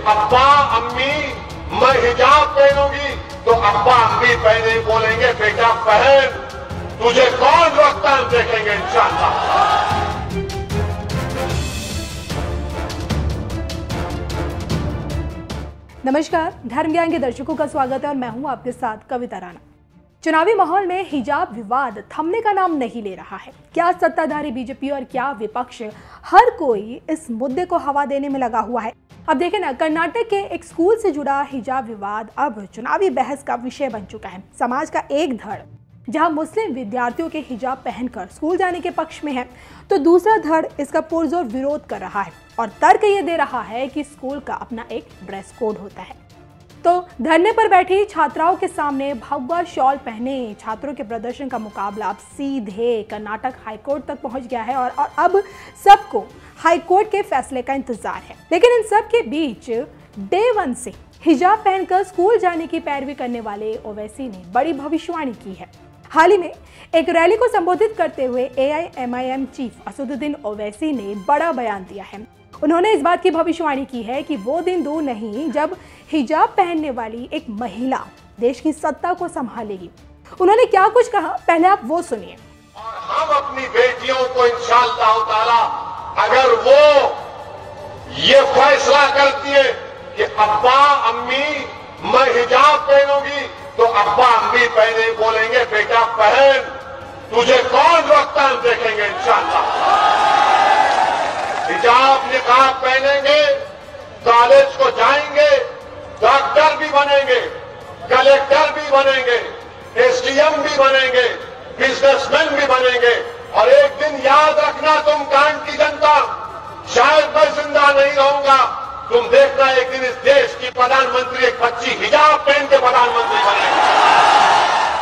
अब्बा अम्मी मैं हिजाब पहनूंगी तो अब्बा अम्मी पहने बोलेंगे बेटा पहन, तुझे कौन रोकता हम देखेंगे इंशाअल्लाह। नमस्कार, धर्म ज्ञान के दर्शकों का स्वागत है और मैं हूं आपके साथ कविता राणा। चुनावी माहौल में हिजाब विवाद थमने का नाम नहीं ले रहा है। क्या सत्ताधारी बीजेपी और क्या विपक्ष, हर कोई इस मुद्दे को हवा देने में लगा हुआ है। अब देखें ना, कर्नाटक के एक स्कूल से जुड़ा हिजाब विवाद अब चुनावी बहस का विषय बन चुका है। समाज का एक धड़ जहां मुस्लिम विद्यार्थियों के हिजाब पहनकर स्कूल जाने के पक्ष में है, तो दूसरा धड़ इसका पुरजोर विरोध कर रहा है और तर्क ये दे रहा है कि स्कूल का अपना एक ड्रेस कोड होता है। तो धरने पर बैठी छात्राओं के सामने भगवा शॉल पहने छात्रों के प्रदर्शन का मुकाबला अब सीधे कर्नाटक हाईकोर्ट तक पहुंच गया है और अब सबको हाईकोर्ट के फैसले का इंतजार है। लेकिन इन सब के बीच डे 1 से हिजाब पहनकर स्कूल जाने की पैरवी करने वाले ओवैसी ने बड़ी भविष्यवाणी की है। हाल ही में एक रैली को संबोधित करते हुए AIMIM चीफ असदुद्दीन ओवैसी ने बड़ा बयान दिया है। उन्होंने इस बात की भविष्यवाणी की है कि वो दिन दूर नहीं जब हिजाब पहनने वाली एक महिला देश की सत्ता को संभालेगी। उन्होंने क्या कुछ कहा, पहले आप वो सुनिए। और हम अपनी बेटियों को इंशाअल्लाह ताला अगर वो ये फैसला करती है कि अब्बा अम्मी मैं हिजाब पहनूंगी तो अब्बा अम्मी पहने बोलेंगे बेटा पहन, तुझे कौन रोकता हम देखेंगे इंशाअल्लाह। हिजाब निकाब पहनेंगे, कॉलेज को जाएंगे, डॉक्टर भी बनेंगे, कलेक्टर भी बनेंगे, SDM भी बनेंगे, बिजनेसमैन भी बनेंगे। और एक दिन याद रखना तुम कांड की जनता, शायद मैं जिंदा नहीं रहूंगा, तुम देखना एक दिन इस देश की प्रधानमंत्री एक बच्ची हिजाब पहन के प्रधानमंत्री बनेगी।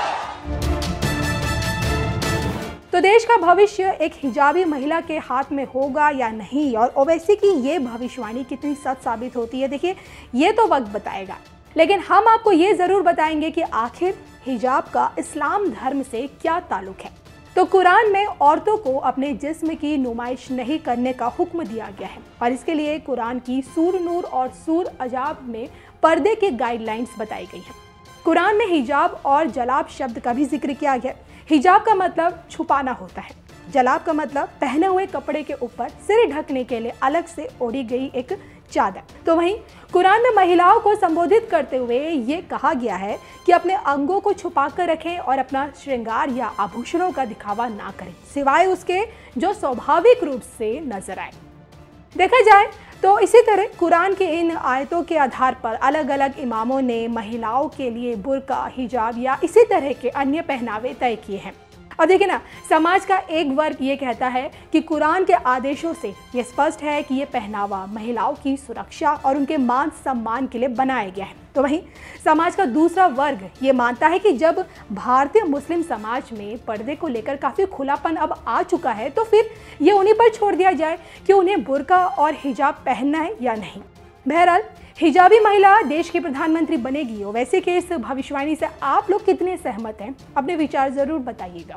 तो देश का भविष्य एक हिजाबी महिला के हाथ में होगा या नहीं, और ओवैसी की ये भविष्यवाणी कितनी सच साबित होती है, देखिए ये तो वक्त बताएगा। लेकिन हम आपको ये जरूर बताएंगे कि आखिर हिजाब का इस्लाम धर्म से क्या ताल्लुक है। तो कुरान में औरतों को अपने जिस्म की नुमाइश नहीं करने का हुक्म दिया गया है और इसके लिए कुरान की सूर नूर और सूर अजाब में पर्दे के गाइडलाइंस बताई गई हैं। कुरान में हिजाब और जलाब शब्द का भी जिक्र किया गया। हिजाब का मतलब छुपाना होता है, जलाब का मतलब पहने हुए कपड़े के ऊपर सिर ढकने के लिए अलग से ओढ़ी गई एक चादर। तो वहीं कुरान में महिलाओं को संबोधित करते हुए ये कहा गया है कि अपने अंगों को छुपा कर रखें और अपना श्रृंगार या आभूषणों का दिखावा ना करें, सिवाय उसके जो स्वाभाविक रूप से नजर आए। देखा जाए तो इसी तरह कुरान के इन आयतों के आधार पर अलग अलग इमामों ने महिलाओं के लिए बुर्का, हिजाब या इसी तरह के अन्य पहनावे तय किए हैं। और देखिए ना, समाज का एक वर्ग ये कहता है कि कुरान के आदेशों से ये स्पष्ट है कि ये पहनावा महिलाओं की सुरक्षा और उनके मान सम्मान के लिए बनाया गया है। तो वहीं समाज का दूसरा वर्ग ये मानता है कि जब भारतीय मुस्लिम समाज में पर्दे को लेकर काफ़ी खुलापन अब आ चुका है, तो फिर ये उन्हीं पर छोड़ दिया जाए कि उन्हें बुर्का और हिजाब पहनना है या नहीं। बहरहाल हिजाबी महिला देश की प्रधानमंत्री बनेगी। ओवैसी के इस भविष्यवाणी से आप लोग कितने सहमत हैं, अपने विचार जरूर बताइएगा।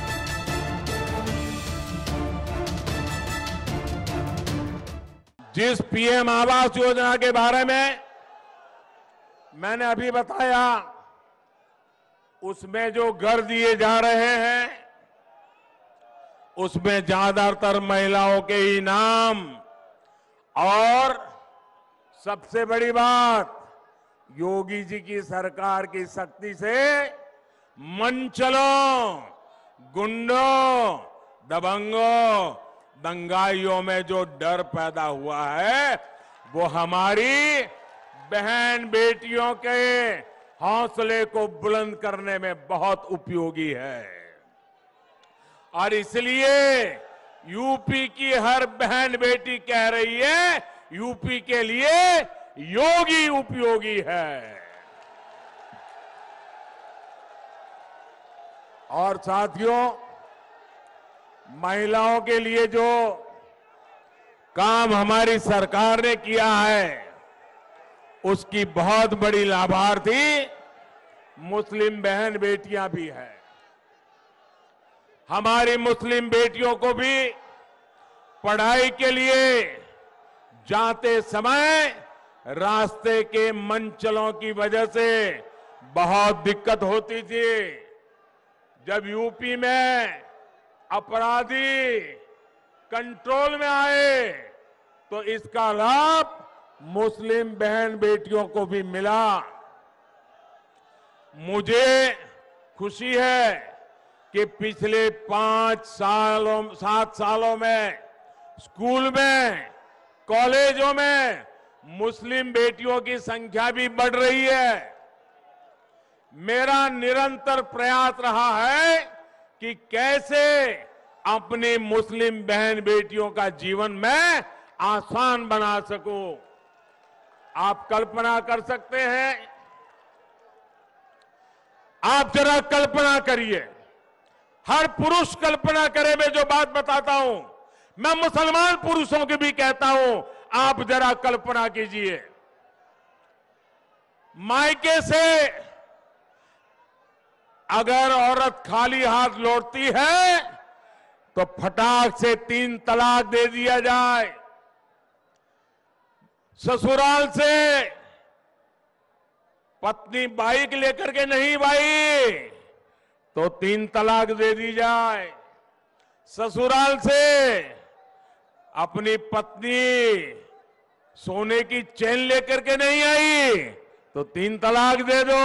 जिस PM आवास योजना के बारे में मैंने अभी बताया, उसमें जो घर दिए जा रहे हैं उसमें ज्यादातर महिलाओं के ही नाम, और सबसे बड़ी बात, योगी जी की सरकार की शक्ति से मंचलों, गुंडों, दबंगों, दंगाइयों में जो डर पैदा हुआ है वो हमारी बहन बेटियों के हौसले को बुलंद करने में बहुत उपयोगी है। और इसलिए यूपी की हर बहन बेटी कह रही है यूपी के लिए योगी उपयोगी है। और साथियों, महिलाओं के लिए जो काम हमारी सरकार ने किया है उसकी बहुत बड़ी लाभार्थी मुस्लिम बहन बेटियां भी हैं। हमारी मुस्लिम बेटियों को भी पढ़ाई के लिए जाते समय रास्ते के मनचलों की वजह से बहुत दिक्कत होती थी। जब यूपी में अपराधी कंट्रोल में आए तो इसका लाभ मुस्लिम बहन बेटियों को भी मिला। मुझे खुशी है कि पिछले 7 सालों में स्कूल में, कॉलेजों में मुस्लिम बेटियों की संख्या भी बढ़ रही है। मेरा निरंतर प्रयास रहा है कि कैसे अपनी मुस्लिम बहन बेटियों का जीवन मैं आसान बना सकूं। आप कल्पना कर सकते हैं, आप जरा कल्पना करिए, हर पुरुष कल्पना करे। मैं जो बात बताता हूं, मैं मुसलमान पुरुषों की भी कहता हूं, आप जरा कल्पना कीजिए, मायके से अगर औरत खाली हाथ लौटती है तो फटाक से 3 तलाक दे दिया जाए। ससुराल से पत्नी बाइक लेकर के नहीं भाई तो 3 तलाक दे दी जाए। ससुराल से अपनी पत्नी सोने की चेन लेकर के नहीं आई तो 3 तलाक दे दो।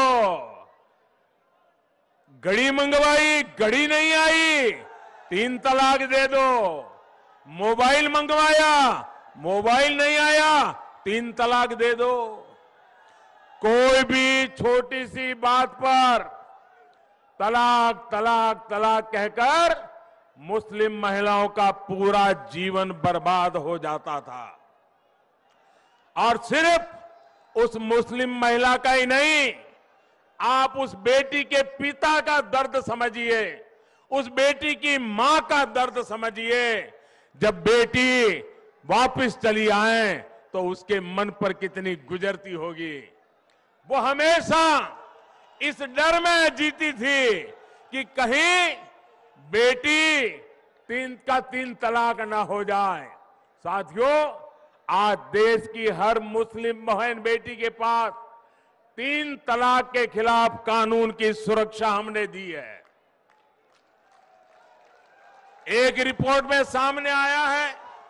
घड़ी मंगवाई, घड़ी नहीं आई, 3 तलाक दे दो। मोबाइल मंगवाया, मोबाइल नहीं आया, 3 तलाक दे दो। कोई भी छोटी सी बात पर तलाक तलाक तलाक कहकर मुस्लिम महिलाओं का पूरा जीवन बर्बाद हो जाता था। और सिर्फ उस मुस्लिम महिला का ही नहीं, आप उस बेटी के पिता का दर्द समझिए, उस बेटी की मां का दर्द समझिए। जब बेटी वापस चली आए तो उसके मन पर कितनी गुजरती होगी। वो हमेशा इस डर में जीती थी कि कहीं बेटी 3 तलाक ना हो जाए। साथियों, आज देश की हर मुस्लिम बहन बेटी के पास 3 तलाक के खिलाफ कानून की सुरक्षा हमने दी है। एक रिपोर्ट में सामने आया है,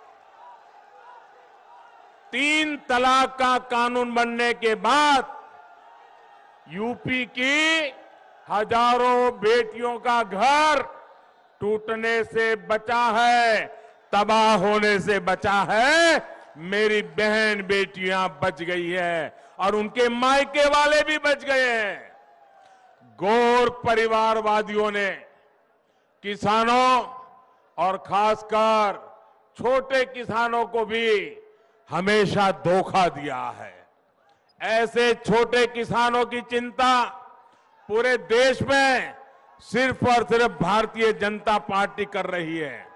3 तलाक का कानून बनने के बाद यूपी की हजारों बेटियों का घर टूटने से बचा है, तबाह होने से बचा है। मेरी बहन बेटियां बच गई है और उनके मायके वाले भी बच गए हैं। गौर परिवारवादियों ने किसानों और खासकर छोटे किसानों को भी हमेशा धोखा दिया है। ऐसे छोटे किसानों की चिंता पूरे देश में सिर्फ और सिर्फ भारतीय जनता पार्टी कर रही है।